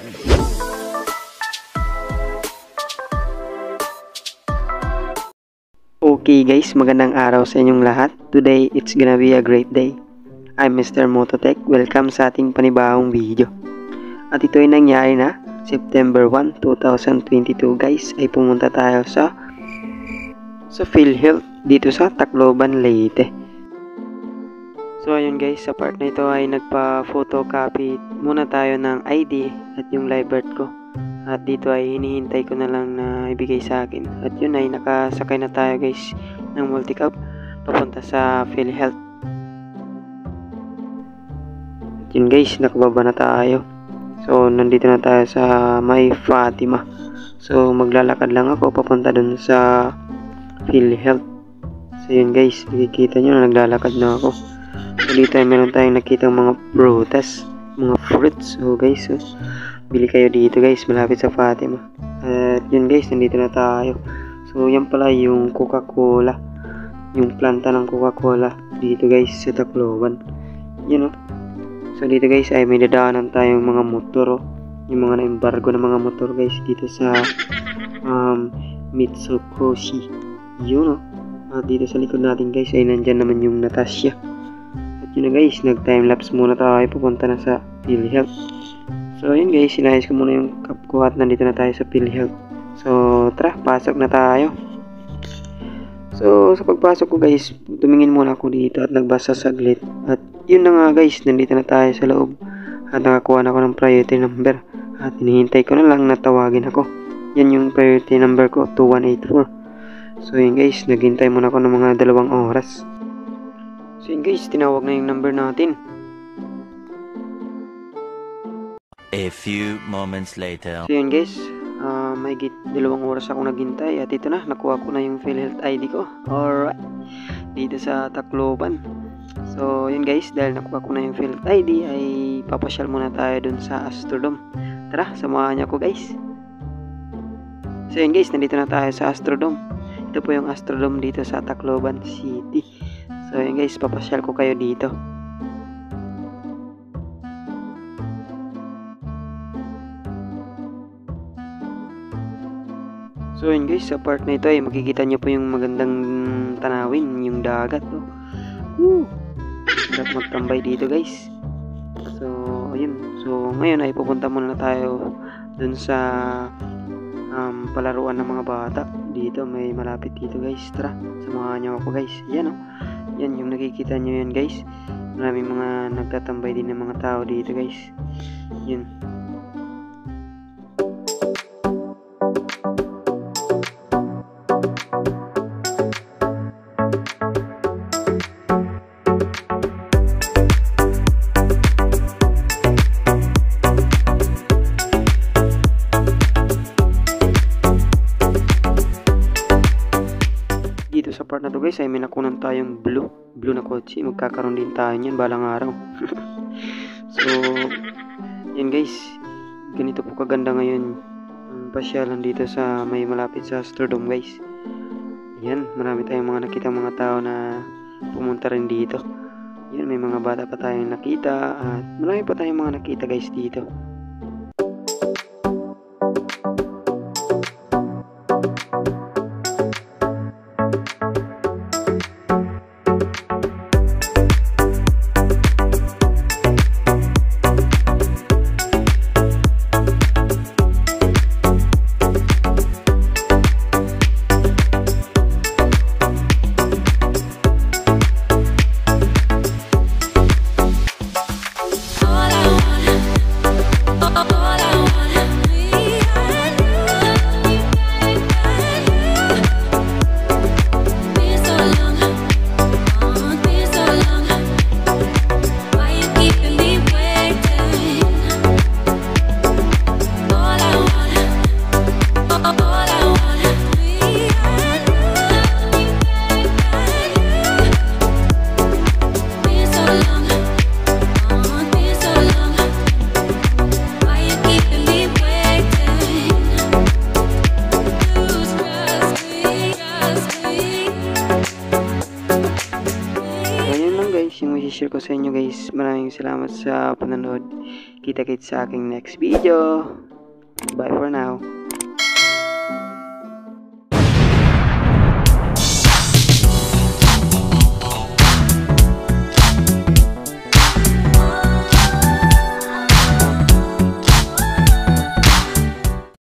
Okay guys, magandang araw sa inyong lahat. Today, it's gonna be a great day. I'm Mr. Mototech. Welcome sa ating panibagong video. At ito ay nangyari na September 1, 2022 guys, ay pumunta tayo sa PhilHealth dito sa Tacloban, Leyte. So ayun guys, sa part na ito ay nagpa-photocopy muna tayo ng ID at yung live birth ko. At dito ay hinihintay ko na lang na ibigay sa akin. At yun ay nakasakay na tayo guys ng multicab papunta sa PhilHealth. At yun guys, nakababa na tayo. So nandito na tayo sa May Fatima. So maglalakad lang ako papunta dun sa PhilHealth. So yun guys, nakikita nyo na naglalakad na ako. So dito ay meron tayong nakitang mga prutas, mga fruits. So guys, so bili kayo dito guys, malapit sa Fatima. At yun guys, nandito na tayo. So yan pala yung Coca-Cola, yung planta ng Coca-Cola dito guys sa Tacloban. Yun o. So dito guys ay may dadaanan tayong mga motor, yung mga na-embargo na mga motor guys dito sa Mitsukoshi. Yun o. At dito sa likod natin guys ay nandyan naman yung Natasha. At yun na guys, nag-timelapse muna tayo, pupunta na sa PhilHealth. So yun guys, sinayos ko muna yung cup ko at nandito na tayo sa PhilHealth. So tara, pasok na tayo. So sa pagpasok ko guys, tumingin muna ako dito at nagbasa saglit. At yun na nga guys, nandito na tayo sa loob. At nakakuha na ako ng priority number. At hinihintay ko na lang na tawagin ako. Yan yung priority number ko, 2184. So yun guys, naghintay muna ako ng mga 2 oras. So yun guys, tinawag na yung number natin. A few moments later. So yun guys, may 2 oras ako naghintay at ito na, nakuha ko na yung PhilHealth ID ko. Alright, dito sa Tacloban. So yun guys, dahil nakuha ko na yung PhilHealth ID ay papasyal muna tayo dun sa Astrodome. Tara, samahan niyo ako guys. So yun guys, nandito na tayo sa Astrodome. Ito po yung Astrodome dito sa Tacloban City. So yun guys, papasyal ko kayo dito. So yun guys, sa part na ito ay makikita nyo po yung magandang tanawin, yung dagat. Oh. Sarap magtambay dito guys. So ayun, so ngayon ay pupunta muna tayo dun sa palaruan ng mga bata. Dito may malapit dito guys. Tara, samahan nyo ako guys. Yan o, yan yung nakikita nyo yan guys. Maraming mga nagtatambay din ng mga tao dito guys. Yun. Sa part na to guys ay may nakunan tayong blue na kotse. Magkakaroon din tayo niyan balang araw. So yan guys, ganito po kaganda ngayon ang pasyalan dito sa may malapit sa Astrodome guys. Yan, marami tayong mga nakita mga tao na pumunta rin dito. Yan, may mga bata pa tayong nakita at marami pa tayong mga nakita guys dito. share ko sa inyo guys. Maraming salamat sa panonood. Kita-kits sa aking next video. Bye for now.